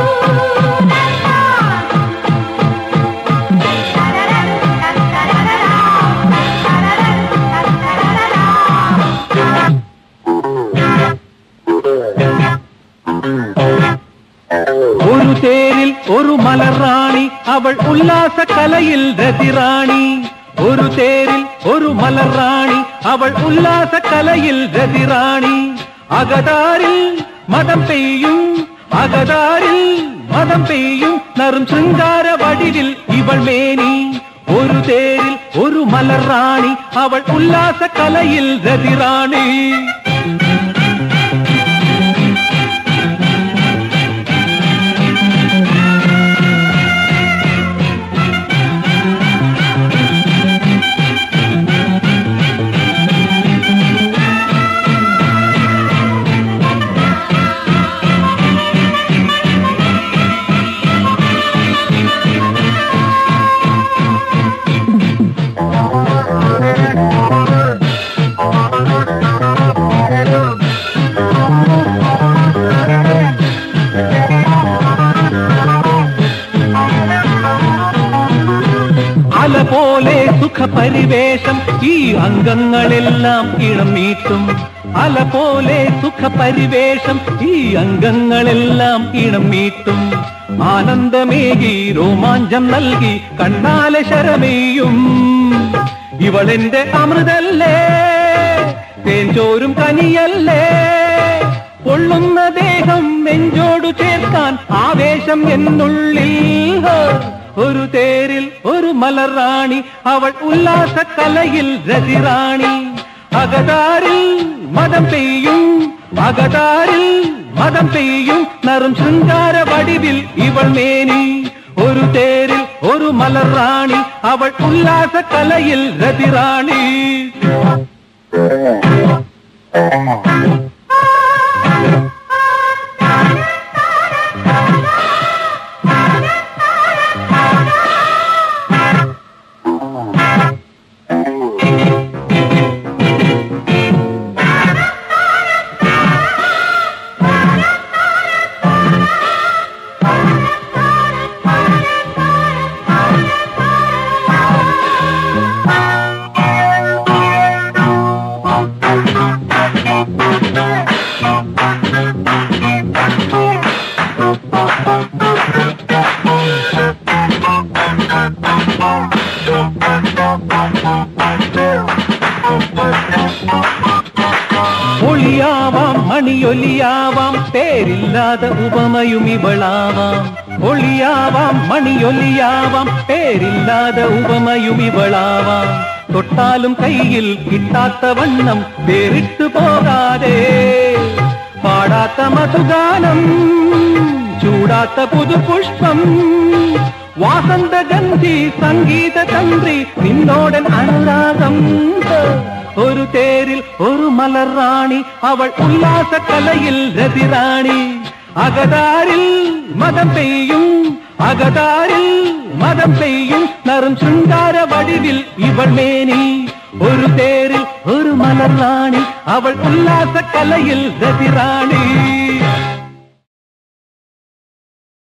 ഒരു തേരിൽ ഒരു മലറാണി അവൾ ഉല്ലാസ കലയിൽ രതിറാണി ഒരു തേരിൽ ഒരു മലറാണി അവൾ ഉല്ലാസ കലയിൽ രതിറാണി അകതാരിൽ മതം പെയ്യും അകതാരിൽ മതം പെയ്യും നറും ശൃംഗാര വടിവിൽ ഇവൾ മേനി ഒരു തേരിൽ ഒരു മലറാണി അവൾ ഉല്ലാസ കലയിൽ രതിറാണി അല പോലെ സുഖപരിവേഷം ഈ അംഗങ്ങളെല്ലാം ഇണം മീട്ടും അല പോലെ സുഖപരിവേഷം ഈ അംഗങ്ങളെല്ലാം ഇണം മീട്ടും ആനന്ദമേകി രോമാഞ്ചം നൽകി കണ്ണാലെ ശരമെയ്യും ഇവളെന്റെ അമൃതല്ലേ തേൻചോരും കനിയല്ലേ പൊള്ളുന്ന ദേഹം നെഞ്ചോടു ചേർക്കാൻ ആവേശം എന്നുള്ളിൽ ഒരു തേരിൽ ഒരു മലറാണി അവൾ ഉല്ലാസ കലയിൽ രതിറാണി അകതാരിൽ മതം പെയ്യും അകതാരിൽ മതം പെയ്യും നറും ശൃംഗാര വടിവിൽ ഇവൾ മേനി ഒരു തേരിൽ ഒരു മലറാണി അവൾ ഉല്ലാസ കലയിൽ രതിറാണി ഒളിയാവാം മണിയൊലിയാവാം പേരില്ലാതെ ഉപമയും ഇവളാവാം ഒളിയാവാം മണിയൊലിയാവാം പേരില്ലാതെ ഉപമയും ഇവളാവാം തൊട്ടാലും കയ്യിൽ കിട്ടാത്ത വണ്ണം വേറിട്ടു പോകാതെ പാടാത്ത മധുഗാനം ചൂടാത്ത പുതുപുഷ്പം വാസന്തഗന്ധി സംഗീത തന്ത്രി നിന്നോടൻ അനുരാഗം ഒരു തേരിൽ ഒരു മലറാണി അവൾ ഉല്ലാസ കലയിൽ രതിറാണി അകതാരിൽ മതം പെയ്യും അകതാരിൽ മതം പെയ്യും നറും ശൃംഗാര വടിവിൽ ഇവൾ മേനി ഒരു തേരിൽ ഒരു മലറാണി അവൾ ഉല്ലാസ കലയിൽ രതിറാണി